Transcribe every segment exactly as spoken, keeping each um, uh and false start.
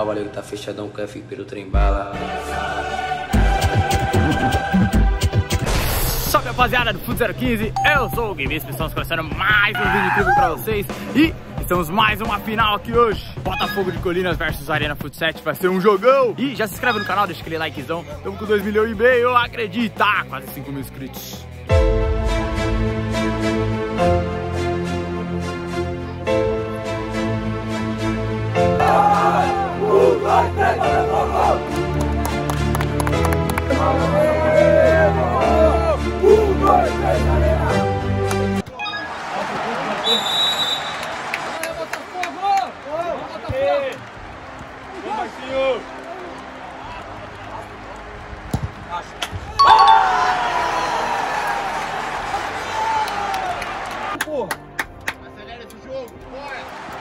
grau, valeu, tá fechadão, Cuff pelo trem bala. Salve, rapaziada do Foot zero quinze, eu sou o Games, estamos começando mais um vídeo incrível pra vocês e estamos mais uma final aqui hoje. Botafogo de Colinas versus Arena Foot sete, vai ser um jogão. E já se inscreve no canal, deixa aquele likezão, estamos com dois milhões e meio, acredita, quase cinco mil inscritos. Acelera esse jogo, bora!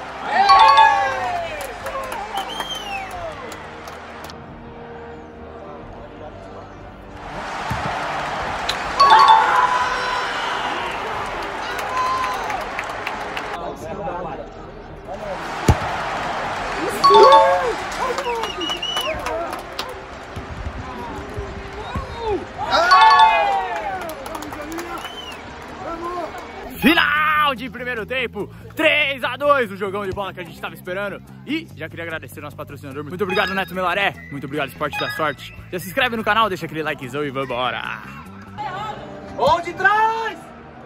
Final de primeiro tempo, três a dois, o jogão de bola que a gente estava esperando. E já queria agradecer ao nosso patrocinador. Muito obrigado, Neto Melaré. Muito obrigado, Esporte da Sorte. Já se inscreve no canal, deixa aquele likezão e vambora. Onde traz?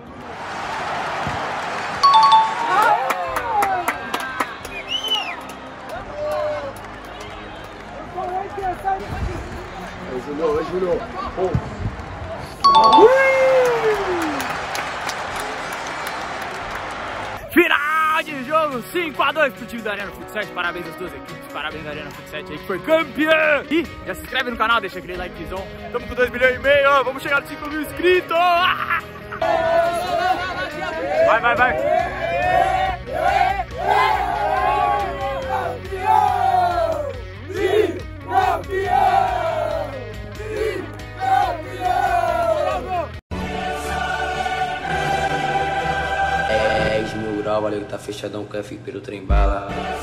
Oi, Júlio, oi, Júlio. Final de jogo, cinco a dois pro time da Arena Foot sete. Parabéns às duas equipes, parabéns à Arena Foot sete aí que foi campeã. E já se inscreve no canal, deixa aquele likezão. Estamos com dois milhões e meio, vamos chegar nos cinco mil inscritos. Vai, vai, vai. dez mil grau, valeu, tá fechadão, Cuff pelo trem bala.